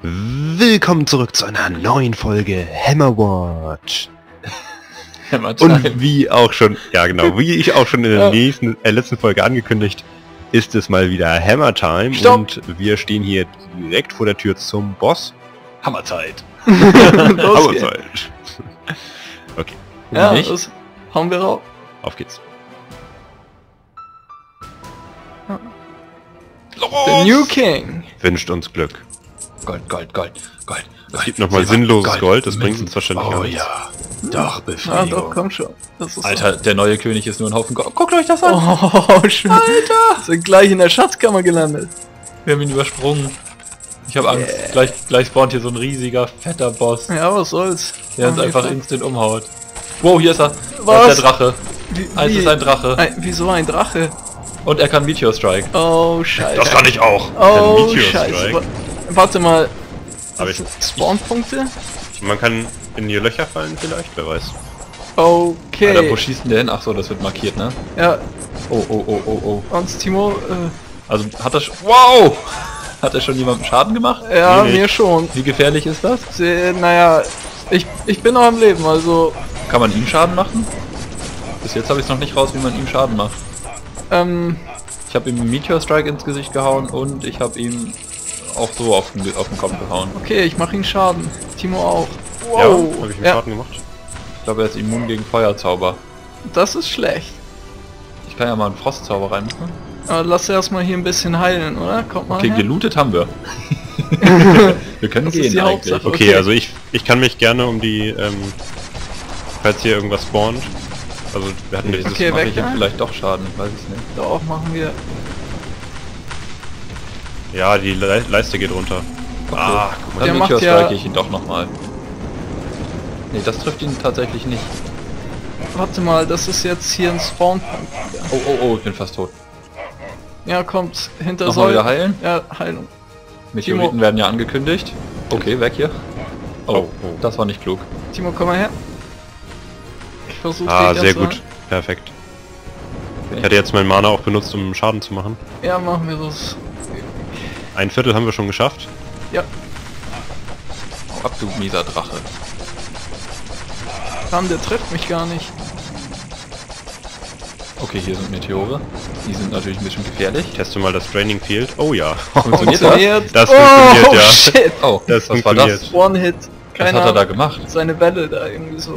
Willkommen zurück zu einer neuen Folge Hammerwatch. Hammer Time. Und wie auch schon, ja genau, wie ich auch schon in der letzten Folge angekündigt, ist es mal wieder Hammer Time. Stopp. Und wir stehen hier direkt vor der Tür zum Boss. Hammerzeit. Hammerzeit. Okay, Ja, das hauen wir rauf. auf geht's. The New King. Wünscht uns Glück. Gold. Es gibt nochmal sinnloses Gold, das bringt uns wahrscheinlich Oh gar nichts. ja. Doch, Ah, Befriedigung. doch, komm schon. Das ist Alter, der neue König ist nur ein Haufen Gold. Guckt euch das an! Oh, schön. Alter! Sind gleich in der Schatzkammer gelandet. Wir haben ihn übersprungen. Ich habe Angst. Gleich spawnt hier so ein riesiger, fetter Boss, Ja, was soll's. der uns einfach instant umhaut. Wow, hier ist er. Was? Das ist der Drache. Wie, Es ist ein Drache. Wieso ein Drache? Und er kann Meteor Strike. Oh, scheiße. Das kann ich auch. Oh, Meteor scheiße. Strike. Warte mal. Aber ich, Spawnpunkte? man kann in die Löcher fallen vielleicht, wer weiß. Okay. Alter, wo schießt denn der hin? Ach so, das wird markiert, ne? Ja, Oh. uns Timo, Also hat er schon... Wow! Hat er schon jemandem Schaden gemacht? ja, Nee, mir schon. Wie gefährlich ist das? Naja, ich bin noch am Leben, also, Kann man ihm Schaden machen? Bis jetzt habe ich es noch nicht raus, wie man ihm Schaden macht. Ich habe ihm einen Meteor Strike ins Gesicht gehauen und ich habe ihm auch so auf den Kopf gehauen. okay, ich mache ihn Schaden. Timo auch. Ja, Wow. habe ich einen Ja, Schaden gemacht. Ich glaube, er ist immun gegen Feuerzauber. das ist schlecht. Ich kann ja mal einen Frostzauber reinmachen. Aber lass erstmal hier ein bisschen heilen, oder? Kommt mal Okay, her. gelootet haben wir. Wir können Das ist gehen die eigentlich. Hauptsache. Okay, Okay. also ich kann mich gerne um die, falls hier irgendwas spawnt. Also wir hatten dieses... Okay, Mache weg ich ihm da. vielleicht doch Schaden, weiß ich nicht. Doch, machen wir. Ja, die Leiste geht runter. Ah, guck mal. Der Dann macht Meteor ja- Strike ich ihn doch nochmal. Nee, das trifft ihn tatsächlich nicht. Warte mal, das ist jetzt hier ein Spawnpunkt. wieder. Oh, ich bin fast tot. Ja, kommt hinter Nochmal wieder heilen? Ja, Heilung. Meteoriten werden ja angekündigt. Okay, weg hier. Oh, das war nicht klug. Timo, komm mal her. Ich versuche Ah, sehr gut. Perfekt. Ich hatte jetzt mein Mana auch benutzt, um Schaden zu machen. Ja, machen wir das. Ein Viertel haben wir schon geschafft. Ja, Hau ab, du mieser Drache. Mann, der trifft mich gar nicht. Okay, hier sind Meteore. Die sind natürlich ein bisschen gefährlich. Ich teste mal das Draining Field. Oh ja. Funktioniert das? Funktioniert. Das funktioniert, oh, ja. Shit. Oh, Das was war das? funktioniert. One-Hit. Was Keine hat er da Ahnung. gemacht? Seine Welle da irgendwie so.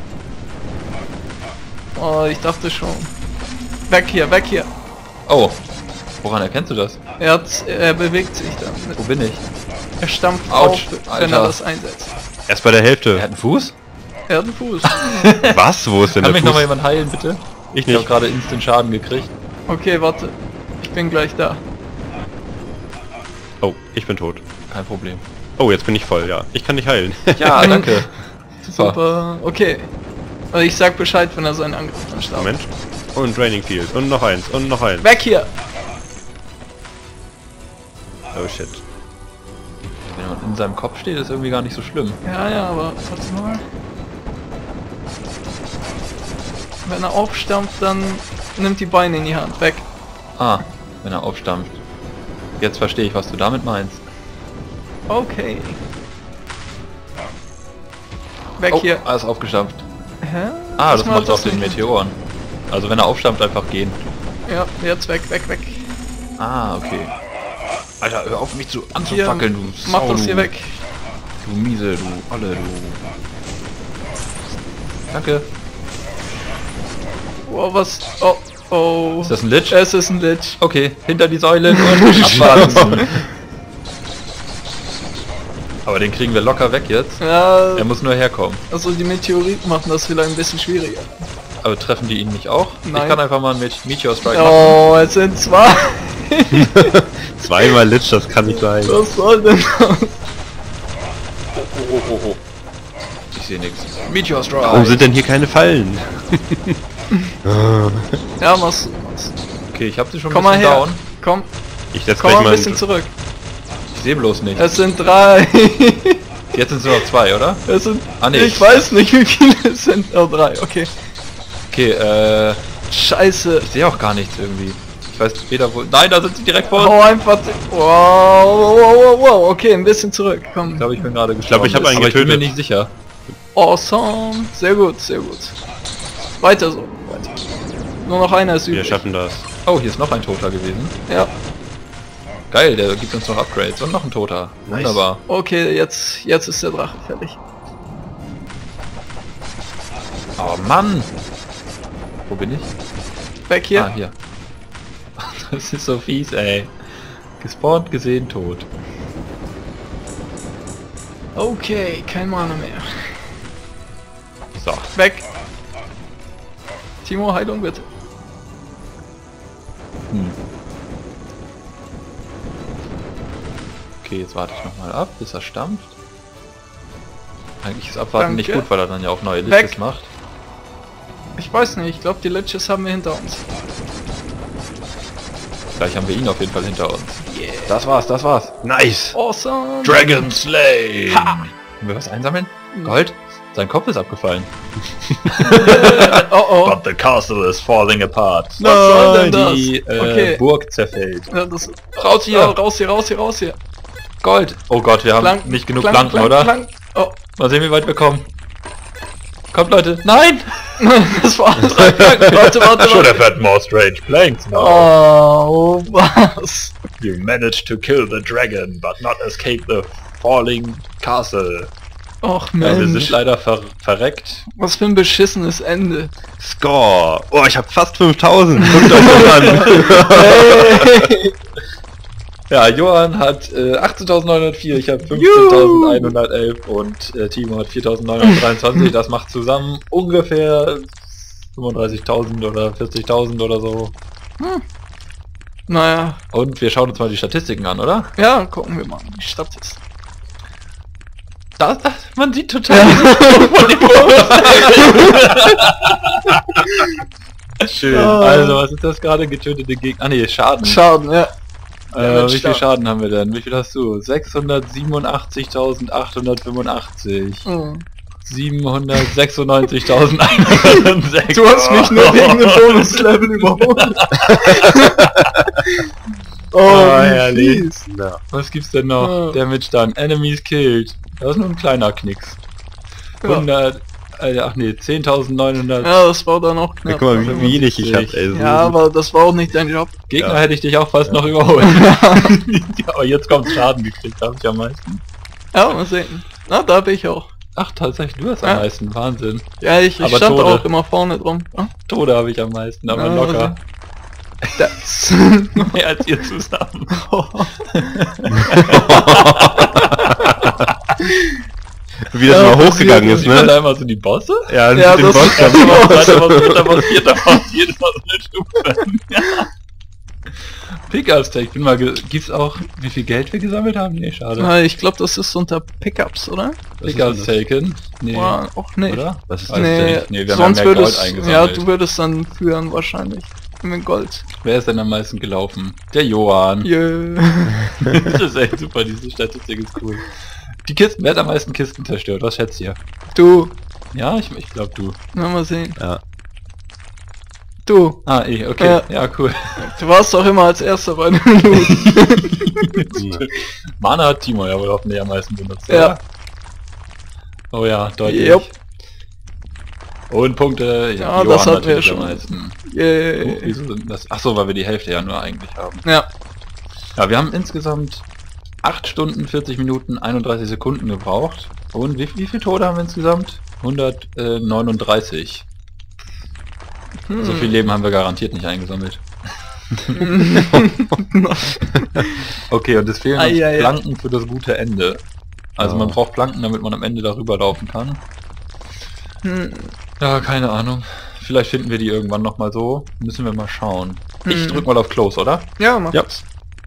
Oh, ich dachte schon. Weg hier, weg hier. Oh, woran erkennst du das? Er bewegt sich dann. Wo bin ich? Er stampft Autsch, auf, wenn Alter. er das einsetzt. Erst bei der Er Hälfte. hat einen Fuß? Er hat einen Fuß. Was? Wo ist denn Kann der mich nochmal Fuß? jemand heilen, bitte? Ich Ich habe nicht. gerade instant Schaden gekriegt. Okay, warte. Ich bin gleich da. Oh, ich bin tot. Kein Problem. Oh, jetzt bin ich voll, ja. Ich kann dich heilen. Ja, danke. Super. Super. Okay. Also ich sag Bescheid, wenn er seinen Angriff dann startet. Moment. Und Draining Field. Und noch eins. Und noch eins. Weg hier! Oh shit. Wenn man in seinem Kopf steht, ist irgendwie gar nicht so schlimm. Ja, aber warte mal. Wenn er aufstampft, dann nimmt die Beine in die Hand. Weg. Ah, wenn er aufstampft. Jetzt verstehe ich, was du damit meinst. Okay. Weg Oh, hier. alles aufgestampft. Hä? Ah, Was das macht auch das den nicht? Meteoren. Also wenn er aufstampft, einfach gehen. Ja, jetzt weg. Ah, okay. Alter, hör auf mich zu Hier, anzufackeln, du mach Sau, das hier du, weg. Du Miese, du Olle, du. Danke. Oh, was? Oh. Ist das ein Lich? Es ist ein Lich. Okay, hinter die Säulen und abwarten. Aber den kriegen wir locker weg jetzt. Ja, Er muss nur herkommen. also die Meteoriten machen das vielleicht ein bisschen schwieriger. Aber treffen die ihn nicht auch? Nein. Ich kann einfach mal einen Meteor Strike machen. Oh, es sind zwei. Zweimal Lich, das kann nicht sein. Was soll denn das? Oh. Ich sehe nichts. Meteor Strike. Warum sind denn hier keine Fallen? Ja, mach's. Okay, ich habe sie schon ein Komm mal bisschen her. down. Komm, Ich setze komm gleich mal ein mal bisschen zurück. Ich sehe bloß nicht. Es sind drei. Jetzt sind es nur noch zwei, oder? Es sind. Ah, nee. Ich weiß nicht, wie viele es sind. Oh, drei. Okay. Okay, Scheiße. ich sehe auch gar nichts irgendwie. Ich weiß weder wo... Nein, da sind sie direkt vor uns. Hau einfach. Wow. wow, okay, ein bisschen zurück. Komm. Ich glaube, ich bin gerade gestorben. Ich habe einen aber ich bin mir getötet. nicht sicher. Awesome. Sehr gut, sehr gut. Weiter so. Weiter. Nur noch einer ist Wir übrig. schaffen das. Oh, hier ist noch ein Toter gewesen. Ja. Geil, der gibt uns noch Upgrades. Und noch ein Toter. Nice. Wunderbar. Okay, jetzt ist der Drache fertig. Oh Mann! Wo bin ich? Weg hier. Ah, hier. Das ist so fies, ey. Gespawnt, gesehen, tot. Okay, kein Mana mehr. So. Weg. Timo, Heilung bitte. Okay, jetzt warte ich nochmal ab, bis er stampft. Eigentlich ist Abwarten nicht Danke. gut, weil er dann ja auch neue Weg. Liches macht. Ich weiß nicht, ich glaube die Liches haben wir hinter uns. Gleich haben wir ihn auf jeden Fall hinter uns. Das war's. Nice! Awesome. Dragon Slay! Ha! Können wir was einsammeln? Gold? Sein Kopf ist abgefallen. Oh oh. But the castle is falling apart. Was soll denn das? Die Okay. Burg zerfällt. Ja, das, Raus hier! raus hier. Gold! Oh Gott, wir haben Plank- nicht genug Plank- Planken, Plank- oder? Plank. Oh, Mal sehen, wie weit wir kommen. Kommt, Leute! Nein! das war warte. have had more strange planks Oh, was? You managed to kill the dragon, but not escape the falling castle. Och Ja, wir sind Mensch, leider verreckt. was für ein beschissenes Ende. Score! Oh, ich habe fast 5000! Guckt euch das an! Hey. Ja, Johann hat 18.904, ich habe 15.111 und Timo hat 4.923. Das macht zusammen ungefähr 35.000 oder 40.000 oder so. Naja, Und wir schauen uns mal die Statistiken an, oder? ja, gucken wir mal die Statistik. Man sieht total schön. Also, was ist das gerade? Getötete Gegner? Ah ne, Schaden. Schaden, ja. Wie viel Schaden haben wir denn? Wie viel hast du? 687.885. Hm. 796.106. Du hast mich nur wegen dem Bonus-Level überholt. herrlich. fies. Ja. Was gibt's denn noch? Damage done. Enemies killed. Das ist nur ein kleiner Knicks. Ja. 100... ach nee, 10.900 Ja, das war dann auch Ja, knapp. guck mal, wie wenig ich hab, ey. So Ja, aber das war auch nicht dein Job. Gegner Ja. hätte ich dich auch fast noch überholt. Aber jetzt kommt Schaden gekriegt, habe ich am meisten. Ja, mal sehen. Na, da bin ich auch. Ach, tatsächlich, du hast am Ja. meisten. Wahnsinn. Ja, ich Aber stand Tode. auch immer vorne drum. Ah, Tode habe ich am meisten, aber Ja, locker. das. Mehr als ihr zusammen. wie das Ja, mal das hochgegangen hier- ist, Sieht man ne? da immer so die Bosse? Ja, Ja, mit dem das- Boss. Zweiter Boss, dritter Boss, vierter Boss, jedes Mal so eine Stufe. Ja. Pickups, ich bin mal, gibt's auch, wie viel Geld wir gesammelt haben? Nee, schade. Na, ich glaube, das ist unter Pickups, oder? Pickups taken? Nee, Boah, auch nicht. oder? Was ist Weiß das? ich Nee, nicht. Nee, wir haben sonst ja mehr würdest, Gold ja, eingesammelt. du würdest dann führen wahrscheinlich. Mit Gold. Wer ist denn am meisten gelaufen? Der Johann. Yeah. Das ist echt super, diese Statistik ist cool. Die Kisten, wer hat am meisten Kisten zerstört? Was schätzt ihr? Du. Ja, ich glaube du. Na, mal sehen. Ja. Du. Ah, okay. Ja, cool. Du warst doch immer als erster bei den Minuten. Mana hat Timo ja wohl hoffentlich am meisten benutzt. Ja. Oder? Oh ja, deutlich. Jupp. Und Punkte, Ja, Johann das hatten wir natürlich schon. am meisten. Yeah. Wieso sind das? Achso, weil wir die Hälfte ja nur eigentlich haben. Ja. Ja, wir haben insgesamt 8 Stunden, 40 Minuten, 31 Sekunden gebraucht. Und wie viele Tode haben wir insgesamt? 139. So viel Leben haben wir garantiert nicht eingesammelt. Okay, und es fehlen uns Ei. Planken für das gute Ende. Also man braucht Planken, damit man am Ende darüber laufen kann. Hm. Ja, keine Ahnung. Vielleicht finden wir die irgendwann noch mal so. Müssen wir mal schauen. Ich drück mal auf Close, oder? Ja, mach Ja. das.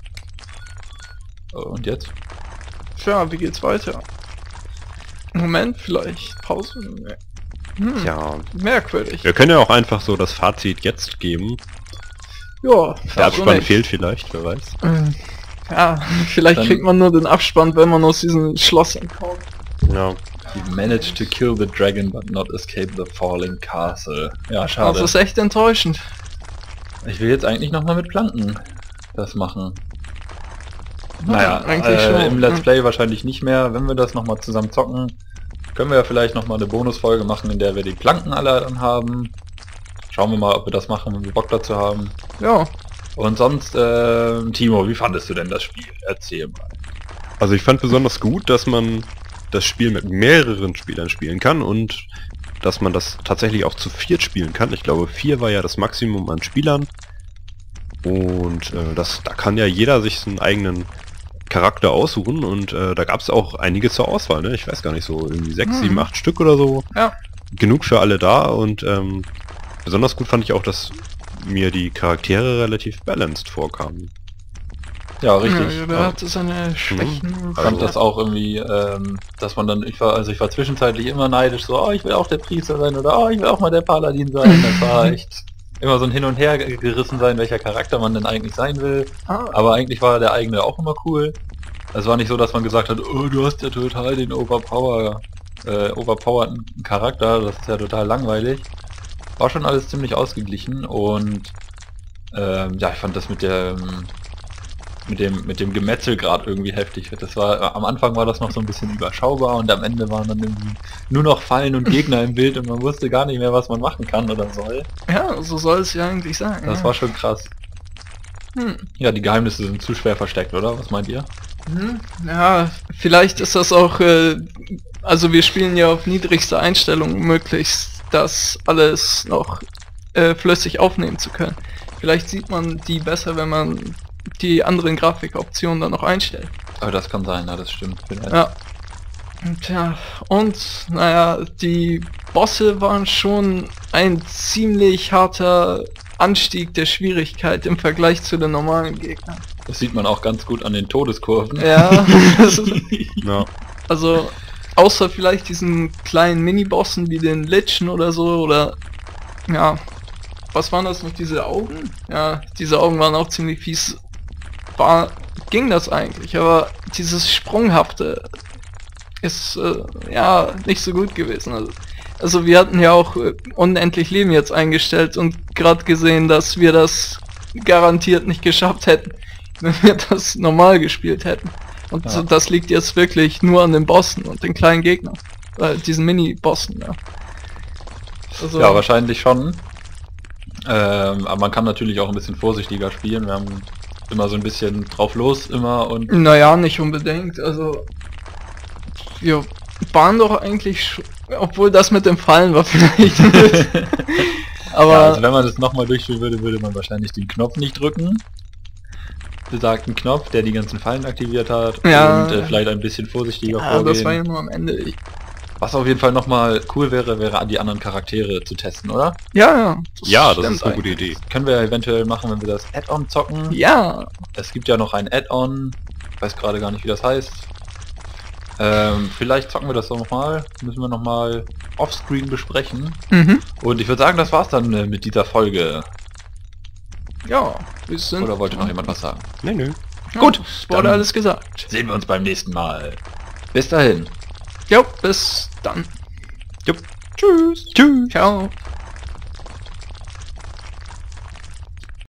Und jetzt? Tja, wie geht's weiter? Moment, vielleicht Pause? Nee. Ja. Merkwürdig. Wir können ja auch einfach so das Fazit jetzt geben. Ja, Der Abspann nicht. fehlt vielleicht, wer weiß. Ja, vielleicht Dann- kriegt man nur den Abspann, wenn man aus diesem Schloss entkommt. Ja. You managed to kill the dragon but not escape the falling castle. Ja, Das schade. ist echt enttäuschend. Ich will jetzt eigentlich noch mal mit Planken das machen. Naja, eigentlich schon. im Let's Play wahrscheinlich nicht mehr. Wenn wir das nochmal zusammen zocken, können wir ja vielleicht nochmal eine Bonusfolge machen, in der wir die Planken alle dann haben. Schauen wir mal, ob wir das machen, wenn wir Bock dazu haben. Ja. Und sonst, Timo, wie fandest du denn das Spiel? Erzähl mal. Also ich fand besonders gut, dass man das Spiel mit mehreren Spielern spielen kann und dass man das tatsächlich auch zu 4 spielen kann. Ich glaube 4 war ja das Maximum an Spielern. Und da kann ja jeder sich seinen eigenen Charakter aussuchen und da gab es auch einige zur Auswahl, ne? Ich weiß gar nicht, so irgendwie 6, 7, 8 Stück oder so. Ja. Genug für alle da und besonders gut fand ich auch, dass mir die Charaktere relativ balanced vorkamen. Ja, richtig. Ja, der hatte seine Schwächen. Ich fand das auch irgendwie, dass man dann, ich war zwischenzeitlich immer neidisch, so, oh, ich will auch der Priester sein oder oh, ich will auch mal der Paladin sein. Das war echt immer so ein Hin und Her gerissen sein, welcher Charakter man denn eigentlich sein will. Aber eigentlich war der eigene auch immer cool. Es war nicht so, dass man gesagt hat, oh, du hast ja total den overpowerten Charakter, das ist ja total langweilig. War schon alles ziemlich ausgeglichen und ja, ich fand das mit dem Gemetzel gerade irgendwie heftig. Das war, am Anfang war das noch so ein bisschen überschaubar und am Ende waren dann irgendwie nur noch Fallen und Gegner im Bild und man wusste gar nicht mehr, was man machen kann oder soll. Ja, so soll es ja eigentlich sein. Das war schon krass. Ja, die Geheimnisse sind zu schwer versteckt, oder? Was meint ihr? Ja, vielleicht ist das auch, also wir spielen ja auf niedrigster Einstellung, möglichst das alles noch flüssig aufnehmen zu können. Vielleicht sieht man die besser, wenn man die anderen Grafikoptionen dann noch einstellt. Aber das kann sein, ja, das stimmt. Vielleicht. Ja. Tja, und naja, die Bosse waren schon ein ziemlich harter Anstieg der Schwierigkeit im Vergleich zu den normalen Gegnern. Das sieht man auch ganz gut an den Todeskurven. Ja, Ja. also außer vielleicht diesen kleinen Mini-Bossen wie denLichen oder so, oder ja, was waren das noch, diese Augen? Ja, diese Augen waren auch ziemlich fies. Ging das eigentlich, aber dieses Sprunghafte ist ja nicht so gut gewesen. Also wir hatten ja auch unendlich Leben jetzt eingestellt und gerade gesehen, dass wir das garantiert nicht geschafft hätten, wenn wir das normal gespielt hätten. Und Ja. das liegt jetzt wirklich nur an den Bossen und den kleinen Gegnern. Diesen Mini-Bossen, ja. Also, Ja, wahrscheinlich schon. Aber man kann natürlich auch ein bisschen vorsichtiger spielen. Wir haben immer so ein bisschen drauf los immer und naja, nicht unbedingt. Also wir waren doch eigentlich, obwohl das mit dem Fallen war vielleicht. Aber ja, also wenn man das nochmal durchführen würde, würde man wahrscheinlich den Knopf nicht drücken. Besagten Knopf, der die ganzen Fallen aktiviert hat Ja. und vielleicht ein bisschen vorsichtiger ja, vorgehen. das war ja nur am Ende. Was auf jeden Fall nochmal cool wäre, wäre die anderen Charaktere zu testen, oder? Ja, Ja, das stimmt ist eine gute eigentlich. Idee. Können wir eventuell machen, wenn wir das Add-on zocken. Ja, Es gibt ja noch ein Add-on, weiß gerade gar nicht, wie das heißt. Vielleicht zocken wir das doch nochmal, müssen wir nochmal offscreen besprechen. mhm. Und ich würde sagen, das war's dann mit dieser Folge. Ja, wir sind... Oder wollte noch jemand was sagen? Nee, nö. Ja, Gut, es wurde dann- alles gesagt. Sehen wir uns beim nächsten Mal. Bis dahin. Jo, bis dann. Jupp. Tschüss. Tschüss. Ciao.